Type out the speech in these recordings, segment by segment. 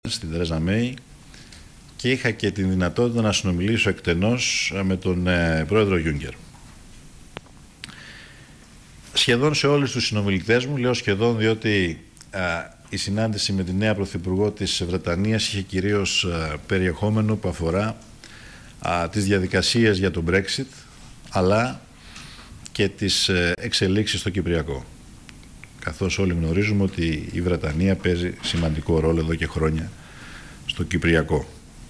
στην Τερέζα Μέη, και είχα και την δυνατότητα να συνομιλήσω εκτενώς με τον πρόεδρο Γιούγκερ. Σχεδόν σε όλους τους συνομιλητές μου, λέω σχεδόν διότι η συνάντηση με τη νέα Πρωθυπουργό της Βρετανίας είχε κυρίως περιεχόμενο που αφορά τις διαδικασίες για το Brexit, αλλά και τις εξελίξεις στο Κυπριακό. Καθώς όλοι γνωρίζουμε ότι η Βρετανία παίζει σημαντικό ρόλο εδώ και χρόνια στο Κυπριακό.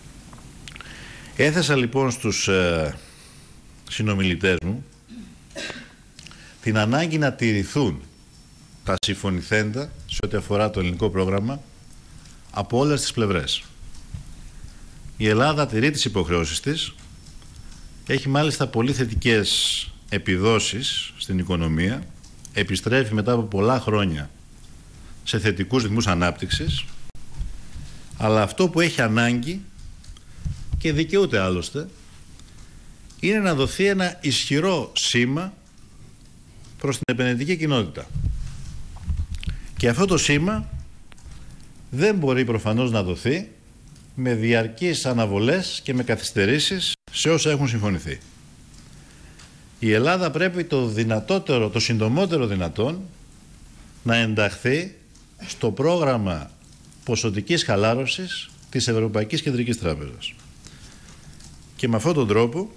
Έθεσα λοιπόν στους συνομιλητές μου την ανάγκη να τηρηθούν τα συμφωνηθέντα σε ό,τι αφορά το ελληνικό πρόγραμμα από όλες τις πλευρές. Η Ελλάδα τηρεί τις υποχρεώσεις της, έχει μάλιστα πολύ θετικές επιδόσεις στην οικονομία, επιστρέφει μετά από πολλά χρόνια σε θετικούς ρυθμούς ανάπτυξης, αλλά αυτό που έχει ανάγκη, και δικαιούται άλλωστε, είναι να δοθεί ένα ισχυρό σήμα προς την επενδυτική κοινότητα. Και αυτό το σήμα δεν μπορεί προφανώς να δοθεί με διαρκείς αναβολές και με καθυστερήσεις σε όσα έχουν συμφωνηθεί. Η Ελλάδα πρέπει το συντομότερο δυνατόν να ενταχθεί στο πρόγραμμα ποσοτικής χαλάρωσης της Ευρωπαϊκής Κεντρικής Τράπεζας. Και με αυτόν τον τρόπο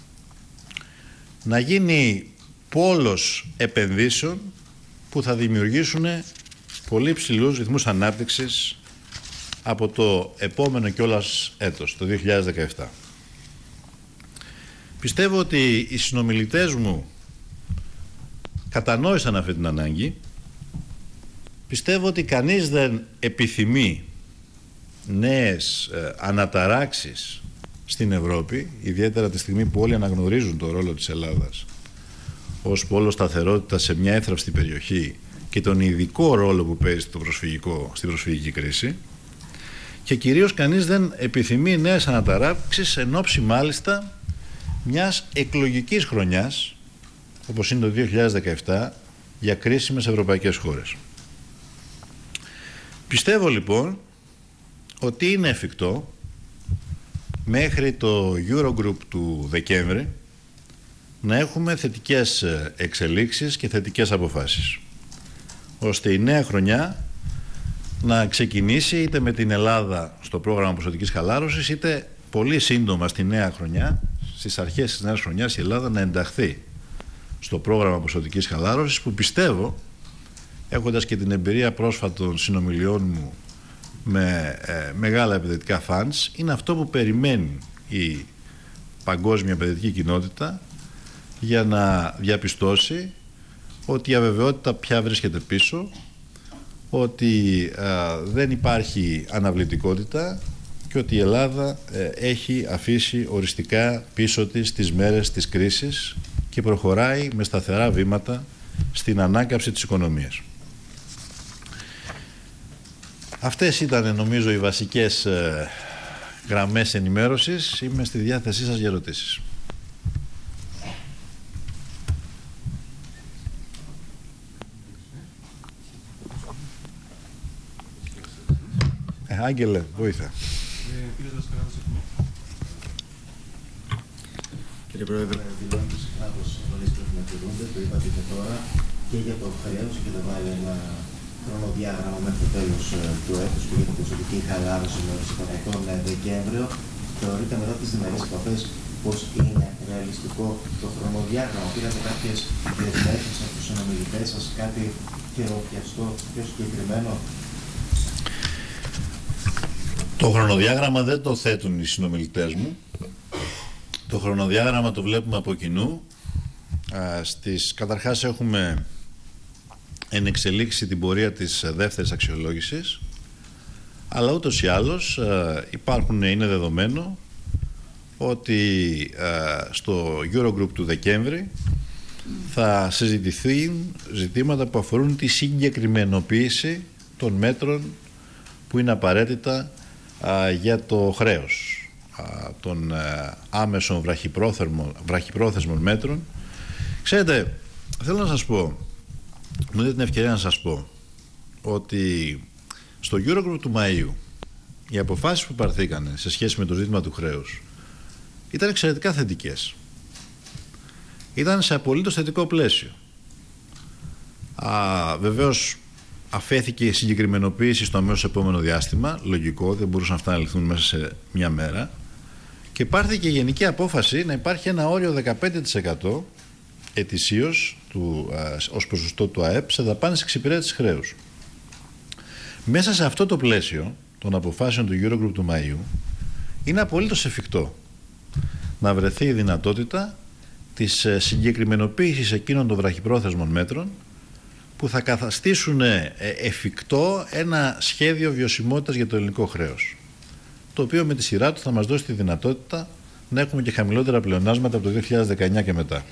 να γίνει πόλος επενδύσεων που θα δημιουργήσουν πολύ ψηλούς ρυθμούς ανάπτυξης από το επόμενο κιόλας έτος, το 2017. Πιστεύω ότι οι συνομιλητές μου κατανόησαν αυτή την ανάγκη. Πιστεύω ότι κανείς δεν επιθυμεί νέες αναταράξεις στην Ευρώπη, ιδιαίτερα τη στιγμή που όλοι αναγνωρίζουν το ρόλο της Ελλάδας ως πόλο σταθερότητα σε μια εύθραυστη περιοχή και τον ειδικό ρόλο που παίζει στην προσφυγική κρίση, και κυρίως κανείς δεν επιθυμεί νέες αναταράξεις εν ώψη μάλιστα μιας εκλογικής χρονιάς, όπως είναι το 2017, για κρίσιμες ευρωπαϊκές χώρες. Πιστεύω λοιπόν ότι είναι εφικτό μέχρι το Eurogroup του Δεκέμβρη να έχουμε θετικές εξελίξεις και θετικές αποφάσεις, ώστε η νέα χρονιά να ξεκινήσει είτε με την Ελλάδα στο πρόγραμμα ποσοτικής χαλάρωσης, είτε πολύ σύντομα στη νέα χρονιά, στις αρχές της νέας χρονιάς, η Ελλάδα να ενταχθεί στο πρόγραμμα ποσοτικής χαλάρωσης, που πιστεύω, έχοντας και την εμπειρία πρόσφατων συνομιλιών μου με μεγάλα επενδυτικά funds, είναι αυτό που περιμένει η παγκόσμια επενδυτική κοινότητα για να διαπιστώσει ότι η αβεβαιότητα πια βρίσκεται πίσω, ότι δεν υπάρχει αναβλητικότητα και ότι η Ελλάδα έχει αφήσει οριστικά πίσω της τις μέρες της κρίσης και προχωράει με σταθερά βήματα στην ανάκαμψη της οικονομίας. Αυτές ήταν νομίζω οι βασικές γραμμές ενημέρωσης. Είμαι στη διάθεσή σας για ερωτήσεις. Άγγελε, βοήθα. Κύριε Πρόεδρε, δηλώνετε συχνά πως οι συμφωνίες πρέπει να τηρούνται, το είπατε και τώρα, και για το χρέος, έχετε βάλει ένα χρονοδιάγραμμα μέχρι το τέλος του έτους και για την ποσοτική χαλάρωση με οριστικά τον Δεκέμβριο. Θεωρείτε μετά τις διμερείς επαφές πως είναι ρεαλιστικό το χρονοδιάγραμμα? Πήρατε κάποιες δεσμεύσεις από τους συνομιλητές σας, κάτι χειροπιαστό, πιο συγκεκριμένο? Το χρονοδιάγραμμα δεν το θέτουν οι συνομιλητές μου. Το χρονοδιάγραμμα το βλέπουμε από κοινού. Καταρχάς έχουμε ενεξελίξει την πορεία της δεύτερης αξιολόγησης, αλλά ούτως ή άλλως είναι δεδομένο ότι στο Eurogroup του Δεκέμβρη θα συζητηθούν ζητήματα που αφορούν τη συγκεκριμενοποίηση των μέτρων που είναι απαραίτητα για το χρέος, των άμεσων βραχυπρόθεσμων μέτρων. Ξέρετε, θέλω να σας πω, μου δίνετε την ευκαιρία να σας πω ότι στο Eurogroup του Μαΐου οι αποφάσεις που πάρθηκαν σε σχέση με το ζήτημα του χρέους ήταν εξαιρετικά θετικές. Ήταν σε απολύτως θετικό πλαίσιο. Βεβαίως αφέθηκε η συγκεκριμενοποίηση στο αμέσως επόμενο διάστημα, λογικό, δεν μπορούσαν αυτά να λυθούν μέσα σε μια μέρα, και πάρθηκε η γενική απόφαση να υπάρχει ένα όριο 15% ετησίως ως ποσοστό του ΑΕΠ σε δαπάνες εξυπηρέτησης χρέους. Μέσα σε αυτό το πλαίσιο των αποφάσεων του Eurogroup του Μαΐου είναι απολύτως εφικτό να βρεθεί η δυνατότητα της συγκεκριμενοποίησης εκείνων των βραχυπρόθεσμων μέτρων που θα καταστήσουν εφικτό ένα σχέδιο βιωσιμότητας για το ελληνικό χρέος, το οποίο με τη σειρά του θα μας δώσει τη δυνατότητα να έχουμε και χαμηλότερα πλεονάσματα από το 2019 και μετά.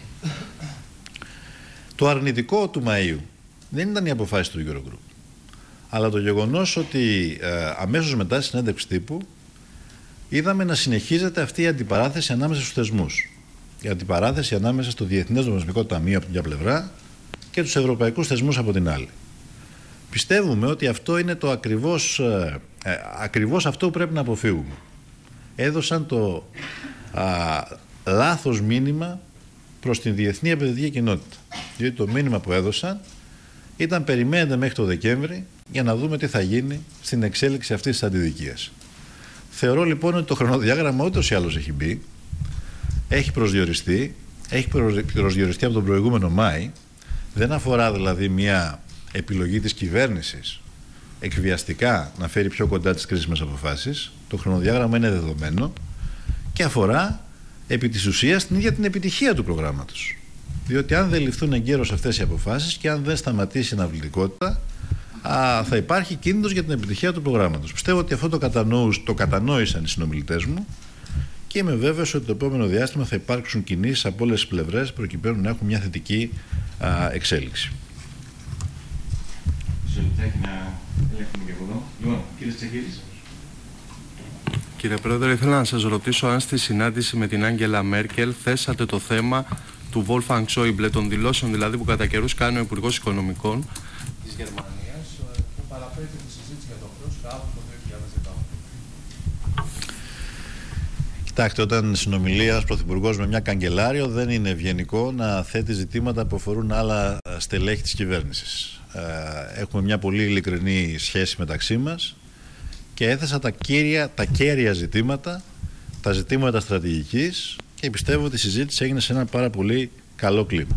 Το αρνητικό του Μαΐου δεν ήταν η αποφάση του Eurogroup, αλλά το γεγονός ότι αμέσως μετά τη συνέντευξη τύπου είδαμε να συνεχίζεται αυτή η αντιπαράθεση ανάμεσα στους θεσμούς. Η αντιπαράθεση ανάμεσα στο Διεθνές Νομισματικό Ταμείο από την μια πλευρά και τους ευρωπαϊκούς θεσμούς από την άλλη. Πιστεύουμε ότι αυτό είναι το ακριβώς αυτό που πρέπει να αποφύγουμε. Έδωσαν το λάθος μήνυμα προς την διεθνή επενδυτική κοινότητα. Διότι το μήνυμα που έδωσαν ήταν περιμένετε μέχρι το Δεκέμβρη για να δούμε τι θα γίνει στην εξέλιξη αυτής της αντιδικίας. Θεωρώ λοιπόν ότι το χρονοδιάγραμμα ούτως ή άλλως έχει μπει, έχει προσδιοριστεί από τον προηγούμενο Μάη. Δεν αφορά δηλαδή μια επιλογή της κυβέρνησης εκβιαστικά να φέρει πιο κοντά τις κρίσιμες αποφάσεις. Το χρονοδιάγραμμα είναι δεδομένο και αφορά επί της ουσίας την ίδια την επιτυχία του προγράμματος. Διότι αν δεν ληφθούν εγκαίρως αυτές οι αποφάσεις και αν δεν σταματήσει η αναβλητικότητα, θα υπάρχει κίνδυνος για την επιτυχία του προγράμματος. Πιστεύω ότι αυτό το κατανόησαν οι συνομιλητές μου και είμαι βέβαιος ότι το επόμενο διάστημα θα υπάρξουν κινήσεις από όλες τις πλευρές προκειμένου να έχουν μια θετική εξέλιξη. Κύριε Πρόεδρε, ήθελα να σας ρωτήσω αν στη συνάντηση με την Άγγελα Μέρκελ θέσατε το θέμα του Wolfgang Schäuble, των δηλώσεων δηλαδή που κατά καιρούς κάνει ο Υπουργός Οικονομικών της Γερμανίας, που παραπέτει τη συζήτηση για το χρέος κάπου το 2018. Κοιτάξτε, όταν συνομιλεί ένας πρωθυπουργός με μια καγκελάριο, δεν είναι ευγενικό να θέτει ζητήματα που αφορούν άλλα στελέχη της κυβέρνησης. Έχουμε μια πολύ ειλικρινή σχέση μεταξύ μας και έθεσα τα κέρια ζητήματα, τα ζητήματα στρατηγικής, και πιστεύω ότι η συζήτηση έγινε σε ένα πάρα πολύ καλό κλίμα.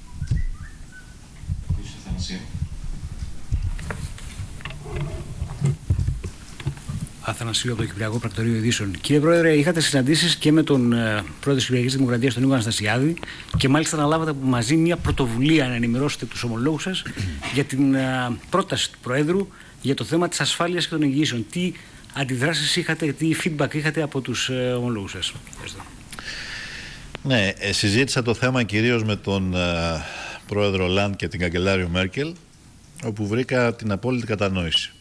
Αθανασίου από το Κυπριακό Πρακτορείο Ειδήσεων. Κύριε Πρόεδρε, είχατε συναντήσεις και με τον πρόεδρο της Κυπριακής Δημοκρατίας, τον Νίκο Αναστασιάδη, και μάλιστα αναλάβατε μαζί μια πρωτοβουλία να ενημερώσετε τους ομολόγους σας για την πρόταση του Προέδρου για το θέμα της ασφάλειας και των εγγυήσεων. Τι αντιδράσεις είχατε, τι feedback είχατε από τους ομολόγους σας? Ευχαριστώ. Ναι, συζήτησα το θέμα κυρίως με τον πρόεδρο Λαντ και την καγκελάριο Μέρκελ, όπου βρήκα την απόλυτη κατανόηση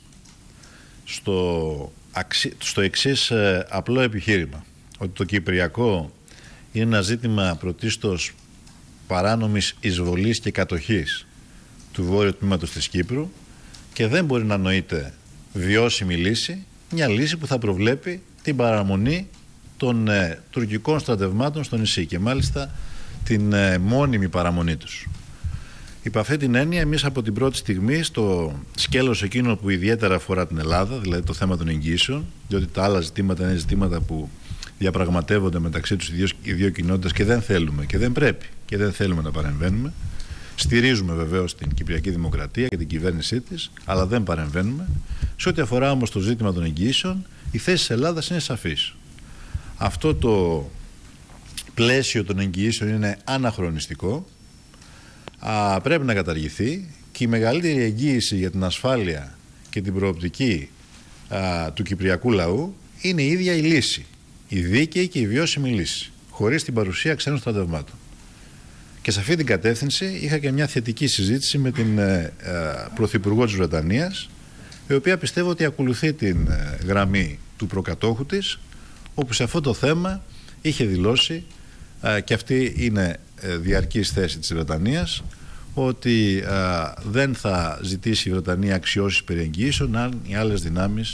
στο εξής απλό επιχείρημα, ότι το Κυπριακό είναι ένα ζήτημα πρωτίστως παράνομης εισβολής και κατοχής του βόρειου τμήματος της Κύπρου και δεν μπορεί να νοείται βιώσιμη λύση, μια λύση που θα προβλέπει την παραμονή των τουρκικών στρατευμάτων στο νησί και μάλιστα την μόνιμη παραμονή τους. Υπ' αυτή την έννοια, εμείς από την πρώτη στιγμή στο σκέλος εκείνο που ιδιαίτερα αφορά την Ελλάδα, δηλαδή το θέμα των εγγυήσεων, διότι τα άλλα ζητήματα είναι ζητήματα που διαπραγματεύονται μεταξύ τους οι δύο κοινότητες και δεν θέλουμε και δεν πρέπει και δεν θέλουμε να παρεμβαίνουμε. Στηρίζουμε βεβαίως την Κυπριακή Δημοκρατία και την κυβέρνησή της, αλλά δεν παρεμβαίνουμε. Σε ό,τι αφορά όμως το ζήτημα των εγγυήσεων, η θέση της Ελλάδας είναι σαφής. Αυτό το πλαίσιο των εγγυήσεων είναι αναχρονιστικό. Πρέπει να καταργηθεί και η μεγαλύτερη εγγύηση για την ασφάλεια και την προοπτική του κυπριακού λαού είναι η ίδια η λύση, η δίκαιη και η βιώσιμη λύση, χωρίς την παρουσία ξένων στρατευμάτων. Και σε αυτή την κατεύθυνση είχα και μια θετική συζήτηση με την Πρωθυπουργό της Βρετανίας, η οποία πιστεύω ότι ακολουθεί την γραμμή του προκατόχου της, όπου σε αυτό το θέμα είχε δηλώσει, και αυτή είναι διαρκής θέση της Βρετανίας, ότι δεν θα ζητήσει η Βρετανία αξιώσεις περί εγγυήσεων αν οι άλλες δυνάμεις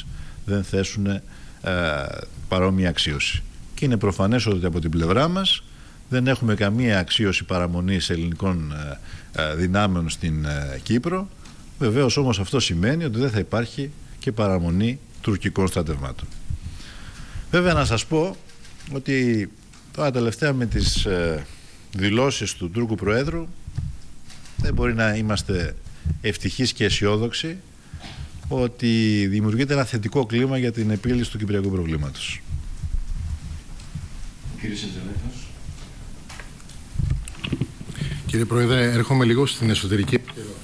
δεν θέσουν παρόμοια αξίωση. Και είναι προφανές ότι από την πλευρά μας δεν έχουμε καμία αξίωση παραμονής ελληνικών δυνάμεων στην Κύπρο. Βεβαίως όμως αυτό σημαίνει ότι δεν θα υπάρχει και παραμονή τουρκικών στρατευμάτων. Βέβαια να σας πω ότι τώρα τελευταία με τις δηλώσεις του Τούρκου Προέδρου δεν μπορεί να είμαστε ευτυχείς και αισιόδοξοι ότι δημιουργείται ένα θετικό κλίμα για την επίλυση του κυπριακού προβλήματος. Κύριε Σεντζελέφος. Κύριε Πρόεδρε, έρχομαι λίγο στην εσωτερική επικαιρότητα.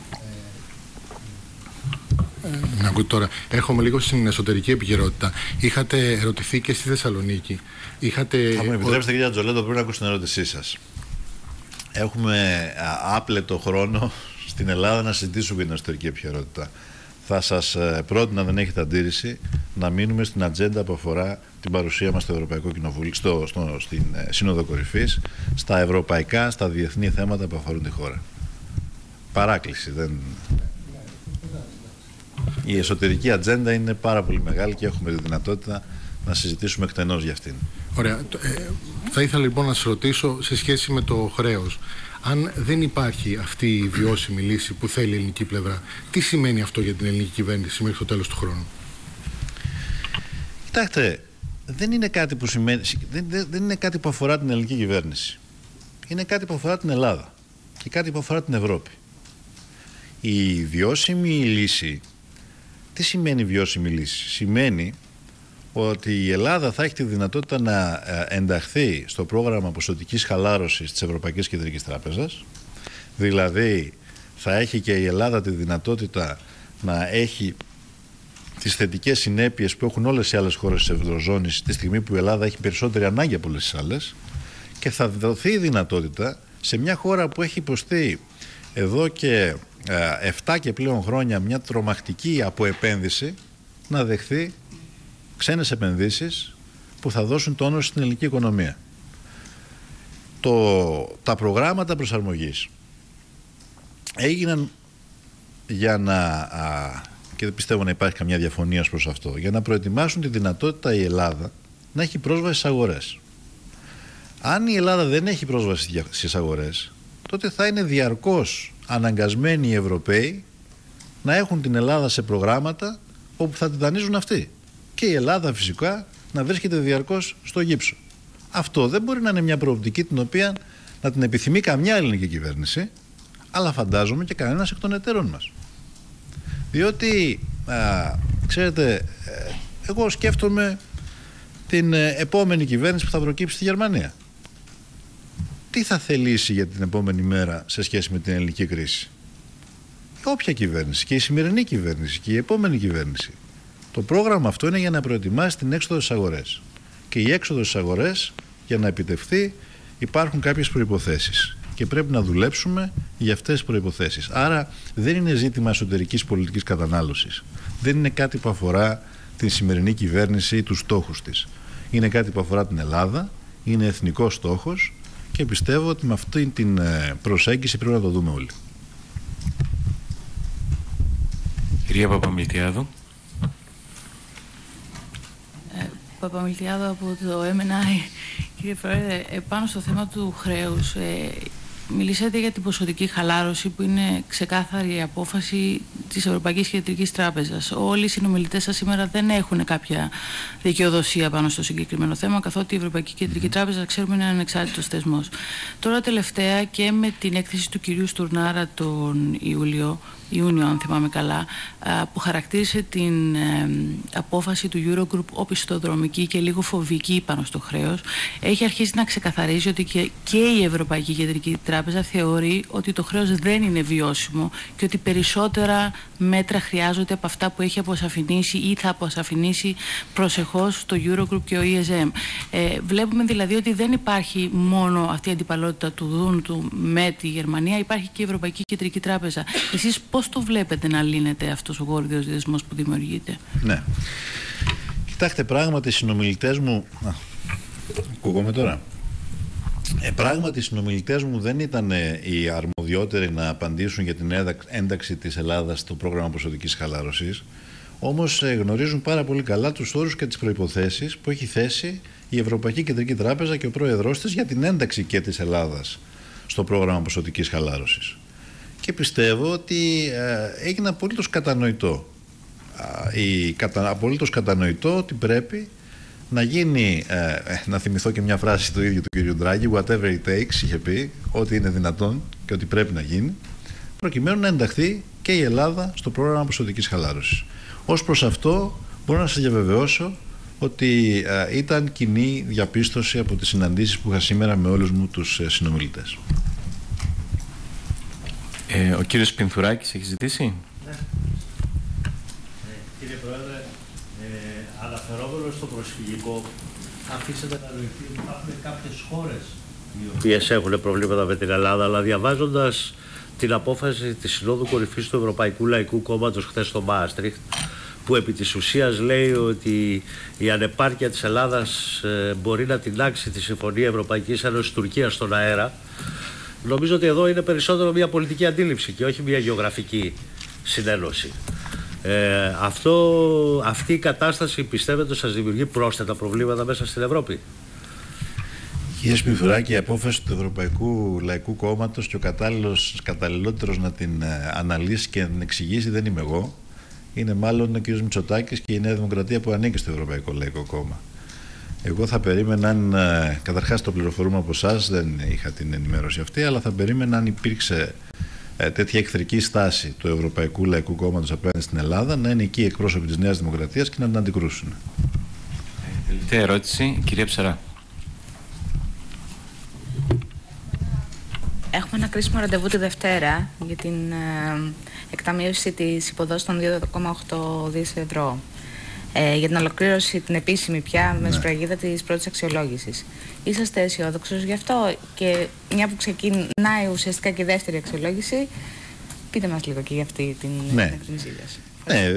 Να ακούτε τώρα. Έρχομαι λίγο στην εσωτερική επικαιρότητα. Είχατε ερωτηθεί και στη Θεσσαλονίκη. Θα μου επιτρέψετε, κύριε Τζολέτο, πριν να ακούσω την ερώτησή σας. Έχουμε άπλετο χρόνο στην Ελλάδα να συζητήσουμε για την εσωτερική επικαιρότητα. Θα σας πρότεινα, δεν έχετε αντίρρηση, να μείνουμε στην ατζέντα που αφορά την παρουσία μας στο Ευρωπαϊκό Κοινοβούλιο, στην Σύνοδο Κορυφής, στα ευρωπαϊκά, στα διεθνή θέματα που αφορούν τη χώρα. Παράκληση. Η εσωτερική ατζέντα είναι πάρα πολύ μεγάλη και έχουμε τη δυνατότητα να συζητήσουμε εκτενώς για αυτήν. Ωραία. Θα ήθελα λοιπόν να σας ρωτήσω σε σχέση με το χρέος. Αν δεν υπάρχει αυτή η βιώσιμη λύση που θέλει η ελληνική πλευρά, τι σημαίνει αυτό για την ελληνική κυβέρνηση μέχρι το τέλος του χρόνου? Κοιτάξτε, δεν είναι κάτι που δεν είναι κάτι που αφορά την ελληνική κυβέρνηση. Είναι κάτι που αφορά την Ελλάδα και κάτι που αφορά την Ευρώπη. Η βιώσιμη λύση, τι σημαίνει βιώσιμη λύση? Σημαίνει ότι η Ελλάδα θα έχει τη δυνατότητα να ενταχθεί στο πρόγραμμα ποσοτικής χαλάρωσης της Ευρωπαϊκής Κεντρικής Τράπεζας. Δηλαδή θα έχει και η Ελλάδα τη δυνατότητα να έχει τις θετικές συνέπειες που έχουν όλες οι άλλες χώρες της Ευρωζώνης τη στιγμή που η Ελλάδα έχει περισσότερη ανάγκη από όλες τις άλλες, και θα δοθεί η δυνατότητα σε μια χώρα που έχει υποστεί εδώ και 7 και πλέον χρόνια μια τρομακτική αποεπένδυση να δεχθεί ξένες επενδύσεις που θα δώσουν τόνο στην ελληνική οικονομία. Τα προγράμματα προσαρμογής έγιναν για να, και δεν πιστεύω να υπάρχει καμιά διαφωνία προς αυτό, για να προετοιμάσουν τη δυνατότητα η Ελλάδα να έχει πρόσβαση στις αγορές. Αν η Ελλάδα δεν έχει πρόσβαση στις αγορές, τότε θα είναι διαρκώς αναγκασμένοι οι Ευρωπαίοι να έχουν την Ελλάδα σε προγράμματα όπου θα την δανείζουν αυτοί. Και η Ελλάδα φυσικά να βρίσκεται διαρκώς στο γύψο. Αυτό δεν μπορεί να είναι μια προοπτική την οποία να την επιθυμεί καμιά ελληνική κυβέρνηση, αλλά φαντάζομαι και κανένας εκ των εταίρων μας. Διότι, ξέρετε, εγώ σκέφτομαι την επόμενη κυβέρνηση που θα προκύψει στη Γερμανία. Τι θα θελήσει για την επόμενη μέρα σε σχέση με την ελληνική κρίση? Όποια κυβέρνηση, και η σημερινή κυβέρνηση και η επόμενη κυβέρνηση. Το πρόγραμμα αυτό είναι για να προετοιμάσει την έξοδο στις αγορές. Και η έξοδο στις αγορές, για να επιτευχθεί, υπάρχουν κάποιες προϋποθέσεις. Και πρέπει να δουλέψουμε για αυτές τις προϋποθέσεις. Άρα δεν είναι ζήτημα εσωτερικής πολιτικής κατανάλωσης. Δεν είναι κάτι που αφορά την σημερινή κυβέρνηση ή τους στόχους της. Είναι κάτι που αφορά την Ελλάδα, είναι εθνικός στόχος και πιστεύω ότι με αυτή την προσέγγιση πρέπει να το δούμε όλοι. Κυρία Παπαμιλτιάδου. Παπαμιλτιάδου από το MNI. Κύριε Πρόεδρε, πάνω στο θέμα του χρέους, μιλήσατε για την ποσοτική χαλάρωση που είναι ξεκάθαρη απόφαση της Ευρωπαϊκής Κεντρικής Τράπεζας. Όλοι οι συνομιλητές σας σήμερα δεν έχουν κάποια δικαιοδοσία πάνω στο συγκεκριμένο θέμα, καθότι η Ευρωπαϊκή Κεντρική Τράπεζα, ξέρουμε, είναι ανεξάρτητος θεσμός. Τώρα τελευταία και με την έκθεση του κυρίου Στουρνάρα τον Ιούνιο, αν θυμάμαι καλά, που χαρακτήρισε την απόφαση του Eurogroup οπισθοδρομική και λίγο φοβική πάνω στο χρέος, έχει αρχίσει να ξεκαθαρίζει ότι και η Ευρωπαϊκή Κεντρική Τράπεζα θεωρεί ότι το χρέος δεν είναι βιώσιμο και ότι περισσότερα μέτρα χρειάζονται από αυτά που έχει αποσαφηνίσει ή θα αποσαφηνίσει προσεχώς το Eurogroup και ο ESM. Βλέπουμε δηλαδή ότι δεν υπάρχει μόνο αυτή η αντιπαλότητα του Δούνου με τη Γερμανία, υπάρχει και η Ευρωπαϊκή Κεντρική Τράπεζα. Εσείς πώς το βλέπετε να λύνεται αυτός ο γόρδιος δεσμός που δημιουργείται? Ναι. Κοιτάξτε, πράγματι οι συνομιλητές μου... Ακούγομαι τώρα. Πράγματι οι συνομιλητές μου δεν ήταν οι αρμοδιότεροι να απαντήσουν για την ένταξη της Ελλάδας στο πρόγραμμα ποσοτικής χαλάρωσης. Όμως γνωρίζουν πάρα πολύ καλά τους όρους και τις προϋποθέσεις που έχει θέσει η Ευρωπαϊκή Κεντρική Τράπεζα και ο πρόεδρός της για την ένταξη και της Ελλάδας στο πρόγραμμα ποσοτικής χαλάρωσης. Και πιστεύω ότι έγινε απολύτως κατανοητό. Απολύτως κατανοητό ότι πρέπει να γίνει, να θυμηθώ και μια φράση του ίδιου του κ. Ντράγκη, whatever it takes, είχε πει, ότι είναι δυνατόν και ότι πρέπει να γίνει, προκειμένου να ενταχθεί και η Ελλάδα στο πρόγραμμα ποσοτικής χαλάρωσης. Ως προς αυτό μπορώ να σας διαβεβαιώσω ότι ήταν κοινή διαπίστωση από τις συναντήσεις που είχα σήμερα με όλους μου τους συνομιλητές. Ο κύριος Πινθουράκης έχει ζητήσει. Ναι. Κύριε Πρόεδρε, αναφερόμενο στο προσφυγικό, αφήσατε να νοηθεί ότι υπάρχουν κάποιες χώρες οι οποίες έχουν προβλήματα με την Ελλάδα, αλλά διαβάζοντας την απόφαση της Συνόδου Κορυφής του Ευρωπαϊκού Λαϊκού Κόμματος χθες στο Μάστριχτ, που επί της ουσίας λέει ότι η ανεπάρκεια της Ελλάδας μπορεί να τεινάξει τη Συμφωνία Ευρωπαϊκής Ένωσης Τουρκίας στον αέρα, νομίζω ότι εδώ είναι περισσότερο μια πολιτική αντίληψη και όχι μια γεωγραφική συνένωση. Αυτή η κατάσταση πιστεύετε σας δημιουργεί πρόσθετα προβλήματα μέσα στην Ευρώπη? Κύριε Σπινθουράκη, η απόφαση του Ευρωπαϊκού Λαϊκού Κόμματος και ο καταλληλότερος να την αναλύσει και να την εξηγήσει δεν είμαι εγώ. Είναι μάλλον ο κ. Μητσοτάκης και η Νέα Δημοκρατία που ανήκει στο Ευρωπαϊκό Λαϊκό Κόμμα. Εγώ θα περίμενα, αν καταρχάς το πληροφορούμε από εσάς, δεν είχα την ενημέρωση αυτή, αλλά θα περίμενα αν υπήρξε τέτοια εχθρική στάση του Ευρωπαϊκού Λαϊκού Κόμματος απέναντι στην Ελλάδα, να είναι εκεί εκπρόσωποι της Νέας Δημοκρατίας και να την αντικρούσουν. Τελευταία ερώτηση, κυρία Ψαρά. Έχουμε ένα κρίσιμο ραντεβού τη Δευτέρα για την εκταμείωση της υποδόσης των 2,8 δις ευρώ. Για την ολοκλήρωση την επίσημη πια με σφραγίδα της πρώτης αξιολόγησης. Είσαστε αισιόδοξος γι' αυτό? Και μια που ξεκινάει ουσιαστικά και η δεύτερη αξιολόγηση, πείτε μας λίγο και για αυτή την εκτίμησή σας. Ναι,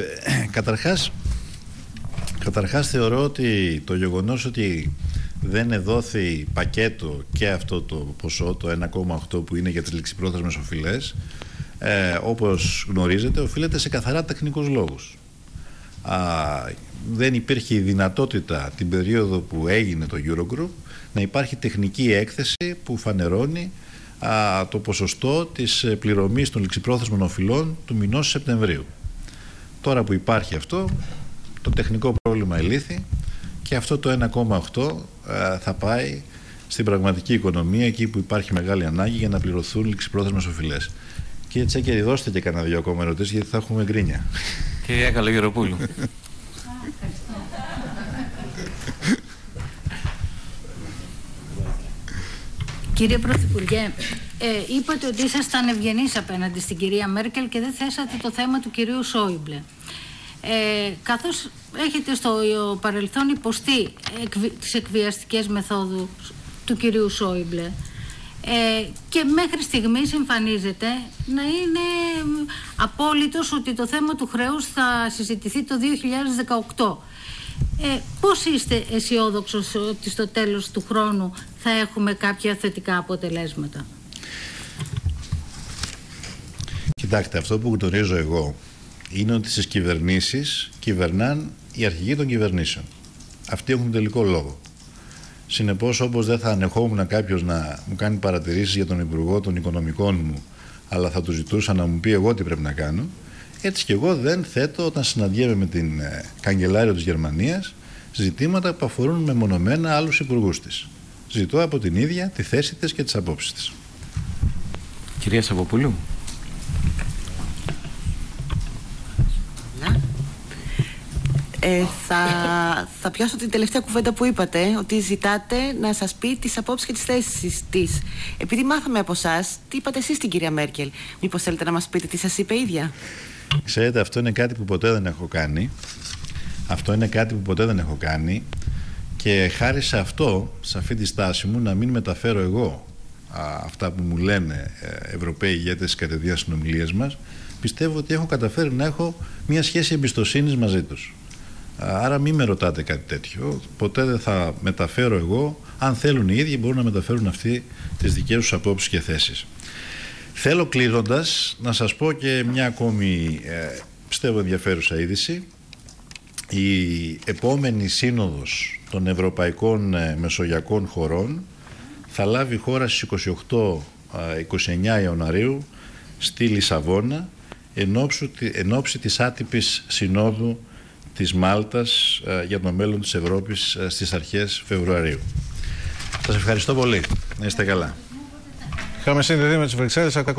καταρχάς θεωρώ ότι το γεγονός ότι δεν εδόθη πακέτο και αυτό το ποσό, το 1,8 που είναι για τις ληξιπρόθεσμες οφειλές, όπως γνωρίζετε, οφείλεται σε καθαρά τεχνικούς λόγους. Δεν υπήρχε η δυνατότητα την περίοδο που έγινε το Eurogroup να υπάρχει τεχνική έκθεση που φανερώνει το ποσοστό της πληρωμής των ληξιπρόθεσμων οφειλών του μηνός Σεπτεμβρίου. Τώρα που υπάρχει αυτό, το τεχνικό πρόβλημα ελήφθη και αυτό το 1,8 θα πάει στην πραγματική οικονομία, εκεί που υπάρχει μεγάλη ανάγκη για να πληρωθούν ληξιπρόθεσμες οφειλές. Κύριε Τσέκερη, δώστε και κανένα δύο ακόμα ερωτήσεις, γιατί θα έχουμε γκρίνια. Κυρία Καλογεροπούλου. Κύριε Πρωθυπουργέ, είπατε ότι ήσασταν ευγενείς απέναντι στην κυρία Μέρκελ και δεν θέσατε το θέμα του κυρίου Σόιμπλε. Καθώς έχετε στο παρελθόν υποστεί τις εκβιαστικές μεθόδους του κυρίου Σόιμπλε και μέχρι στιγμής εμφανίζεται να είναι απόλυτος ότι το θέμα του χρέους θα συζητηθεί το 2018. Πώς είστε αισιόδοξος ότι στο τέλος του χρόνου θα έχουμε κάποια θετικά αποτελέσματα? Κοιτάξτε, αυτό που γνωρίζω εγώ είναι ότι στις κυβερνήσεις κυβερνάν οι αρχηγοί των κυβερνήσεων. Αυτοί έχουν τελικό λόγο. Συνεπώς, όπως δεν θα ανεχόμουν κάποιος να μου κάνει παρατηρήσεις για τον Υπουργό των Οικονομικών μου, αλλά θα του ζητούσα να μου πει εγώ τι πρέπει να κάνω, έτσι και εγώ δεν θέτω, όταν συναντιέμαι με την καγκελάριο της Γερμανίας, ζητήματα που αφορούν μεμονωμένα άλλους υπουργούς της. Ζητώ από την ίδια τη θέση της και τις απόψεις της. Κυρία Σαββοπούλου. Θα πιάσω την τελευταία κουβέντα που είπατε, ότι ζητάτε να σας πει τις απόψεις και τις θέσεις της. Επειδή μάθαμε από εσάς, τι είπατε εσείς στην κυρία Μέρκελ, μήπως θέλετε να μας πείτε τι σας είπε η ίδια? Ξέρετε, αυτό είναι κάτι που ποτέ δεν έχω κάνει. Αυτό είναι κάτι που ποτέ δεν έχω κάνει και χάρη σε αυτό, σε αυτή τη στάση μου, να μην μεταφέρω εγώ αυτά που μου λένε Ευρωπαίοι ηγέτες κατά τη συνομιλίες μας, πιστεύω ότι έχω καταφέρει να έχω μια σχέση εμπιστοσύνης μαζί τους. Άρα μην με ρωτάτε κάτι τέτοιο. Ποτέ δεν θα μεταφέρω εγώ. Αν θέλουν οι ίδιοι, μπορούν να μεταφέρουν αυτοί τις δικές τους απόψεις και θέσεις. Θέλω, κλείνοντας, να σας πω και μια ακόμη πιστεύω ενδιαφέρουσα είδηση. η επόμενη σύνοδος των Ευρωπαϊκών Μεσογειακών χωρών θα λάβει χώρα στις 28-29 Ιανουαρίου στη Λισαβόνα εν ώψη της άτυπης συνόδου της Μάλτας για το μέλλον της Ευρώπης στις αρχές Φεβρουαρίου. Σας ευχαριστώ πολύ. Να είστε καλά. Είχαμε συνδεθεί με τις Βρυξέλλες.